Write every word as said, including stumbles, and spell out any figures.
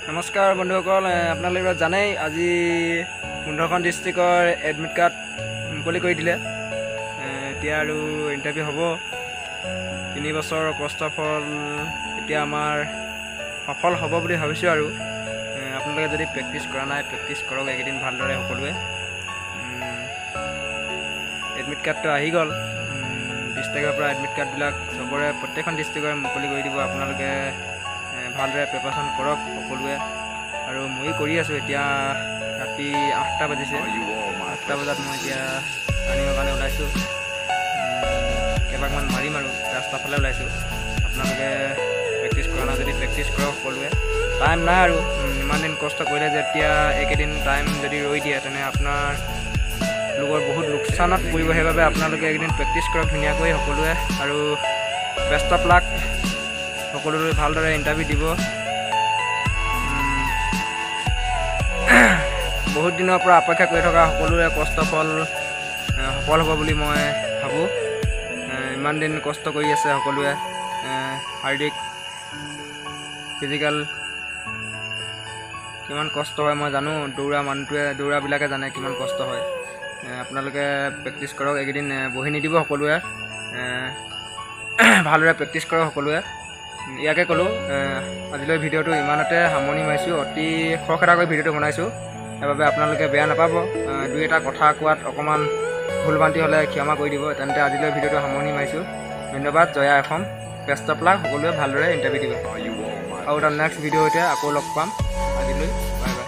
নমস্কাৰ বন্ধুসকল, আপোনালোকে জানেই আজি পোন্ধৰখন ডিষ্ট্ৰিক্টৰ এডমিট কাৰ্ড মুকলি কৰি দিলে। এতিয়া আৰু ইণ্টাৰভিউ হ'ব। তিনি বছৰৰ কষ্টৰ ফল এতিয়া আমাৰ সফল হ'ব বুলি ভাবিছোঁ। আৰু আপোনালোকে যদি প্ৰেক্টিছ কৰা নাই, প্ৰেক্টিছ কৰক এইকেইদিন ভালদৰে সকলোৱে। এডমিট কাৰ্ডটো আহি গ'ল। বিছ তাৰিখৰ পৰা এডমিট কাৰ্ডবিলাক চবৰে প্ৰত্যেকখন ডিষ্ট্ৰিক্টৰে মুকলি কৰি দিব। আপোনালোকে ভালদৰে প্ৰিপাৰেশ্যন কৰক সকলোৱে। আৰু ময়ো কৰি আছোঁ। এতিয়া ৰাতি আঠটা বাজিছে। আঠটা বজাত মই এতিয়া ৰানিঙৰ কাৰণে ওলাইছোঁ। কেইবাকমান মাৰিম আৰু ৰাস্তাৰ ফালে ওলাইছোঁ। আপোনালোকে প্ৰেক্টিছ কৰা নাই যদি প্ৰেক্টিছ কৰক সকলোৱে। টাইম নাই আৰু ইমান দিন কষ্ট কৰিলে যে এতিয়া এইকেইদিন টাইম যদি ৰৈ দিয়ে তেনে আপোনাৰ লোকৰ বহুত লোকচানত পৰিব। সেইবাবে আপোনালোকে এইকেইদিন প্ৰেক্টিছ কৰক ধুনীয়াকৈ সকলোৱে। আৰু বেষ্ট অফ লাক। সকলোৰে ভালদৰে ইণ্টাৰভিউ দিব। বহুত দিনৰ পৰা অপেক্ষা কৰি থকা সকলোৰে কষ্ট ফল সফল হ'ব বুলি মই ভাবোঁ। ইমান দিন কষ্ট কৰি আছে সকলোৱে। শাৰীৰিক ফিজিকেল কিমান কষ্ট হয় মই জানো। দৌৰা মানুহটোৱে দৌৰাবিলাকে জানে কিমান কষ্ট হয়। আপোনালোকে প্ৰেক্টিছ কৰক এইকেইদিন, বহি নিদিব সকলোৱে। ভালদৰে প্ৰেক্টিছ কৰক সকলোৱে। ইয়াকে ক'লোঁ। আজিলৈ ভিডিঅ'টো ইমানতে সামৰণি মাৰিছোঁ। অতি খৰখেদাকৈ ভিডিঅ'টো বনাইছোঁ, সেইবাবে আপোনালোকে বেয়া নাপাব। দুই এটা কথা কোৱাত অকণমান ভুল ভ্ৰান্তি হ'লে ক্ষমা কৰি দিব। তেন্তে আজিলৈ ভিডিঅ'টো সামৰণি মাৰিছোঁ। ধন্যবাদ। জয়া অসম। Best of luck. সকলোৱে ভালদৰে ইণ্টাৰভিউ দিব। আৰু এটা নেক্সট ভিডিঅ' সৈতে আকৌ লগ পাম। আজিলৈ বাই বাই।